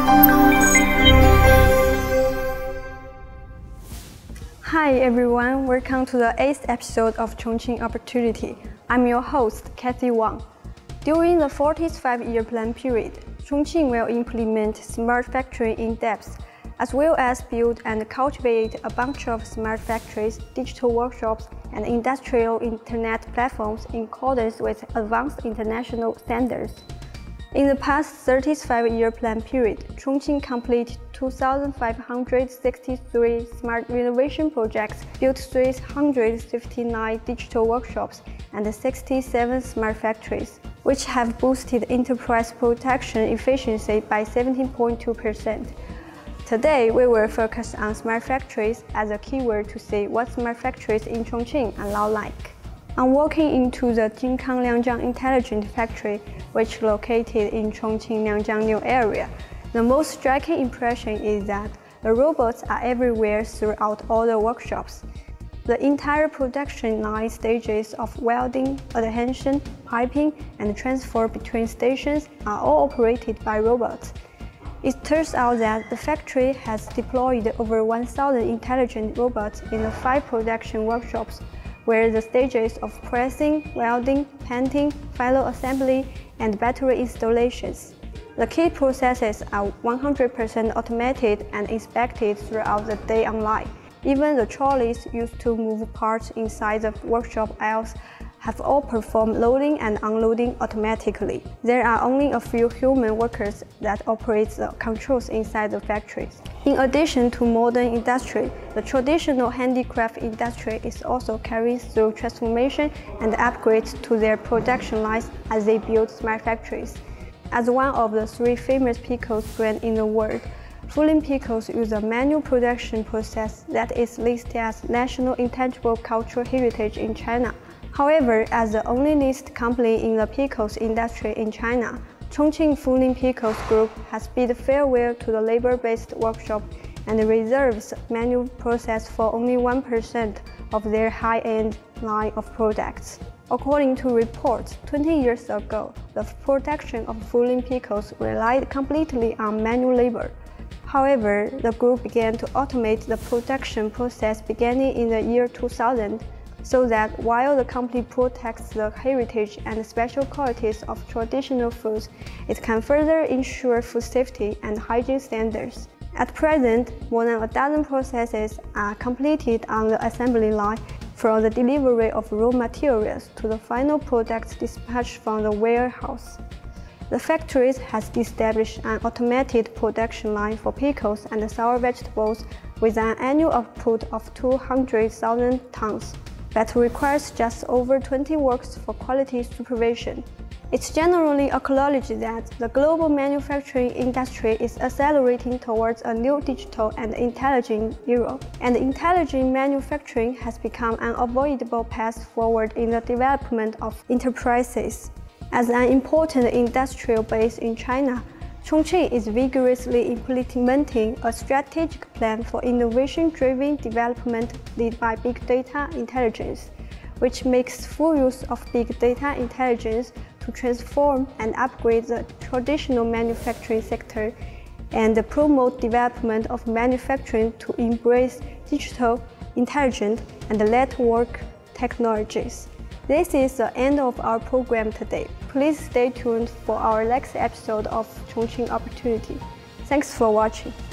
Hi everyone, welcome to the 8th episode of Chongqing Opportunity. I'm your host, Kathy Wang. During the 40th five-year plan period, Chongqing will implement smart factory in depth, as well as build and cultivate a bunch of smart factories, digital workshops, and industrial internet platforms in accordance with advanced international standards. In the past 30th five-year plan period, Chongqing completed 2,563 smart renovation projects, built 359 digital workshops, and 67 smart factories, which have boosted enterprise production efficiency by 17.2%. Today, we will focus on smart factories as a keyword to see what smart factories in Chongqing are like. I'm walking into the Jinkang Liangjiang Intelligent Factory, which is located in Chongqing Liangjiang New area. The most striking impression is that the robots are everywhere throughout all the workshops. The entire production line stages of welding, adhesion, piping, and transfer between stations are all operated by robots. It turns out that the factory has deployed over 1,000 intelligent robots in the 5 production workshops, where the stages of pressing, welding, painting, final assembly, and battery installations. The key processes are 100% automated and inspected throughout the day online. Even the trolleys used to move parts inside the workshop aisles have all performed loading and unloading automatically. There are only a few human workers that operate the controls inside the factories. In addition to modern industry, the traditional handicraft industry is also carried through transformation and upgrades to their production lines as they build smart factories. As one of the 3 famous pickles brands in the world, Fulin Pickles use a manual production process that is listed as National Intangible Cultural Heritage in China. However, as the only listed company in the pickles industry in China, Chongqing Fulin Pickles Group has bid farewell to the labor-based workshop and reserves manual process for only 1% of their high-end line of products. According to reports, 20 years ago, the production of Fulin Pickles relied completely on manual labor. However, the group began to automate the production process beginning in the year 2000, so that while the company protects the heritage and special qualities of traditional foods, it can further ensure food safety and hygiene standards. At present, more than a dozen processes are completed on the assembly line, from the delivery of raw materials to the final product dispatched from the warehouse. The factory has established an automated production line for pickles and sour vegetables with an annual output of 200,000 tons, but requires just over 20 workers for quality supervision. It's generally acknowledged that the global manufacturing industry is accelerating towards a new digital and intelligent era, and intelligent manufacturing has become an unavoidable path forward in the development of enterprises. As an important industrial base in China, Chongqing is vigorously implementing a strategic plan for innovation-driven development led by big data intelligence, which makes full use of big data intelligence to transform and upgrade the traditional manufacturing sector and promote development of manufacturing to embrace digital, intelligent, and network technologies. This is the end of our program today. Please stay tuned for our next episode of Chongqing Opportunity. Thanks for watching.